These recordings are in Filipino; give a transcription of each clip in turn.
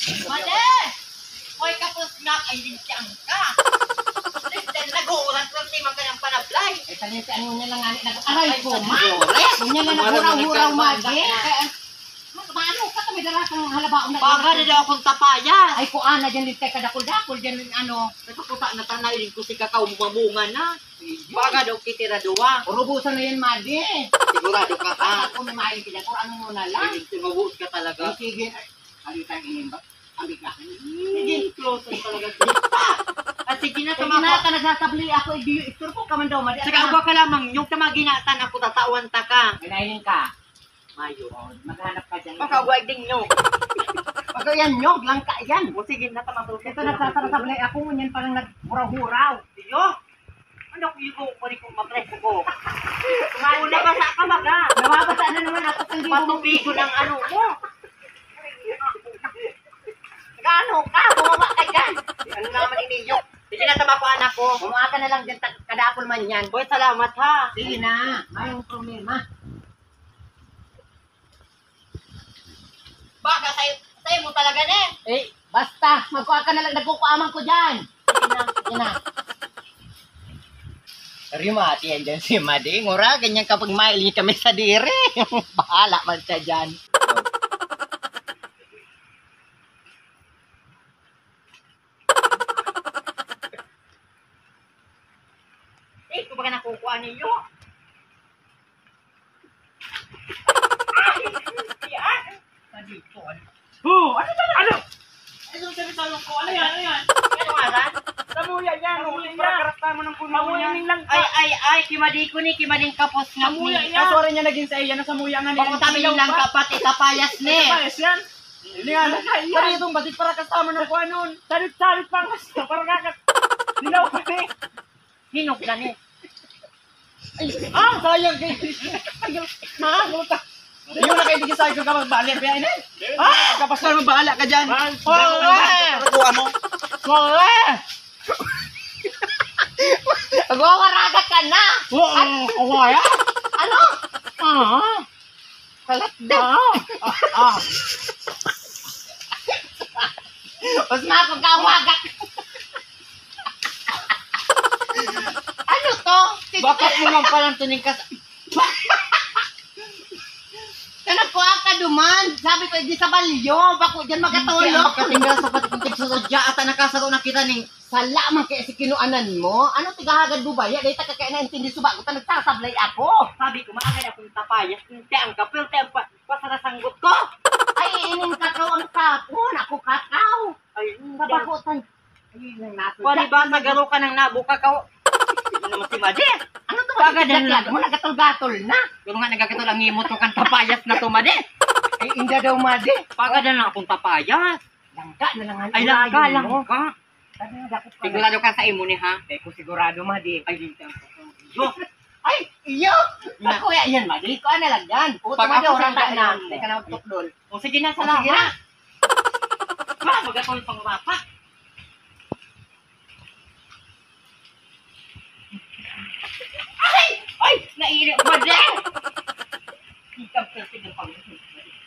Made! Hoy kapos nga ay linsiyang ka. Nag-uuran ko si mga kanyang panablay. Eh, talita ano niya lang nga nag-aray ko, ma. Niya na naguraw-uraw, Made. Maano ka kami dala kang halabaon na. Baga na daw akong tapaya. Ay, kuana dyan din tayo kadakol-dakol dyan ano. Nagpaputa na tanay ko si kakao mabunga na. Baga daw kitira duwa. Urubusan na yan, Made. Sigurado ka ha. Ako may maayos kita. Kung ano muna lang. Sumabuot ka talaga. Sige. Halita inin ba? Amig ka. Sige, close na talaga. At sige na Sige tama na, ko. ka nagsasabli ako. Istor ko ka man daw, Made. Sige, ka lamang. Yung tamaginatan ako, tatawan ta ka. Kinainin ka. Mayo. Maghanap ka dyan. Baka huwag ding nyo. Pag yan, nyog lang ka yan. O sige na tama ko. Ito nagsasabli ako. Ngunyan parang naghuraw-huraw. Iyo. Ano ko yung pwede kong mapreso ko? Una ba sa kamaga? Nawabasa na naman ako sa hindi mo. Patubigo ng ano mo. Gano ka? Bumaba ka dyan. Ano naman ininyo? Sige na tama ko anak ko. Bumaba ka na lang dyan. Kadakol man yan. Boy, salamat ha. Sige na. Mayroong problema. Baka sa'yo mo talaga ne. Eh, basta. Magkuha ka na lang. Nagkukuaman ko dyan. Sige na. Sige na. Rimati yan dyan si Made. Ngura, ganyan kapag maili kami sa dire. Bahala man siya dyan. Eh, kung baka nakukuha ninyo. Dito, Ano ba? Ano? Ano sabi sa ko? Ano yan? Ano yan? Ano nga ran? Samuya yan, karasta mo ng puno yan. Ay, kimadiko ni, kimading kapos nga Samuya ni. yan. Sorry niya naging sa iya, samuya nga Bako tabi lang kapat itapayas ni. Payas yan. Hindi nga, pero itong batik para kasama ng kuha nun. Salit-salit pang kasama, para kakat. Dilaw pa eh. Hinog na ni. Sayang kayo. Makakulta. Yung nakaitigil sa'yo kung kapag balik, kaya ini. Kapag sa'yo mabahala ka dyan. Kuha mo. Magwawaraga ka na. Ano? Kalat daw. Usma, kung kawagat. Ano to? Bakit mo lang palang tuning ka sa... Nagkuha ka duman. Sabi ko, di sa balyo. Bako dyan magatulog. Katinggal sa patikong sa sodya at nakasaro na kita ning... Sala man kaya si kinuanan mo. Ano tigahagad bubaya? Dahil ta kaya naintindi suba ko. Ta nagsasablay ako. Sabi ko, makakaya akong tapayas. Hindi ang kapil, tayo pa sa nasanggot ko. Ay, inin kakao ang kapon. Ako kakao. Ay, Kabakutan. Ay, nang Pwede ba nagaro ka ng nabuka ka? Hindi naman si Madi. Ano to? Kagadan lang. Mo nagatol-gatol na. Pero nga nagkakito lang imot ko kang tapayas na to, Madi. Ay, inda daw, Madi. Pagadan lang akong tapayas. Langka na lang. Ay, lang ka. Sabi nga, dakot ka. Sigurado ka sa imo ni ha? Ay, ko sigurado, Madi. Ay, hindi ka. Yo, Ay, iyo! Ako yan, Madi. Ko na lang yan. Puto, Pag Madi, ako orang sandaan na. mo. Teka na magtukdol. o sige na, Sige na. salamat. Ma, magatol pang mapa. Ay, naiiyak mo din. Ikang kasi ng pag-isip.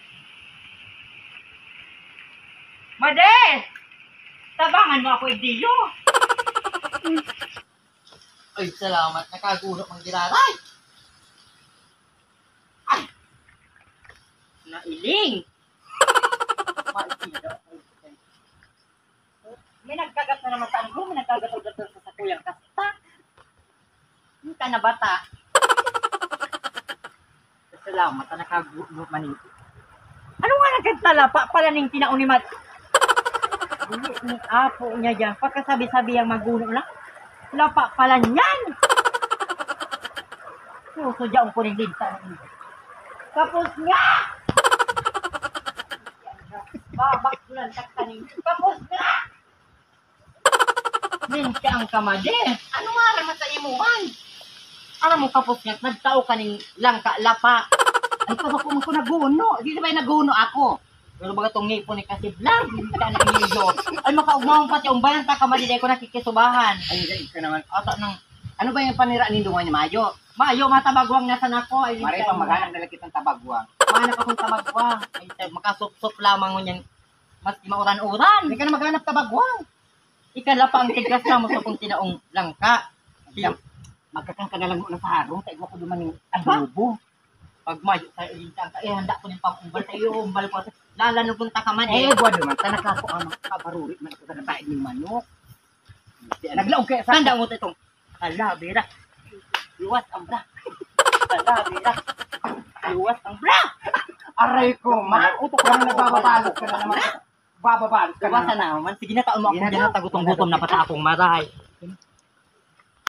Made! Tabangan mo ako, Diyo. Ay, salamat. Nakagulok ng giraray. Nailing. May nagkagat na naman sa anggo, may nagkagat-gat sa kuyang kasta. Hindi ka na bata. Salamat, nakagulok manito. Ano nga nagkagtalapa pala ning tinaon ni Mat? Ni apo niya dyan. Pagkasabi-sabi ang magulo lang. Lapa pala niyan. Susudyaon ko rin linta. Tapos nga! Babaklan ka kanin. Tapos nga! Linta ang kamade. Ano nga naman sa imuhan? Alam mo kapos nga, nagtao kaning langka, lapa. Ay, kabako mo ko naguno. Di ba naguno ako? Pero baga itong ngipon ni kasi vlog, hindi ka na iniyo. Ay, makaugmawang pati ang bayan, takamadi di ko nakikisubahan. Ay, ka naman. Ata nang, Ano ba yung panira ni Dungan ni Mayo? Mayo, matabagwang nasa nako. Ay, Mari pang maghanap na kitang tabagwang. Mahanap akong tabagwang. Ay, makasup-sup lamang mo yan. Mas mauran-uran. Hindi ka na maghanap tabagwang. Ikala pa ang tigas na mo sa kung tinaong langka. Magkakang ka na lang muna sa harong. Taigwa ko duman yung adobo. Pag mayo tayo ilintang ka, handa ko ng pang-umbal tayo. Umbal ko. Lalanugon ta ka man Buwan naman. Tanaka ko ang kabaruri man ako sa nabaid ng manok. Naglaog kaya sa handa mo itong. Ala, bira. Luwas ang bra. Ala, bira. Luwas ang bra. Aray ko, man. Utok ka na nagbababalot ka na naman. Bababalot ka Kawasa na. na naman. Sige na taon mo ako dyan na tagutong-gutom na pata akong maray.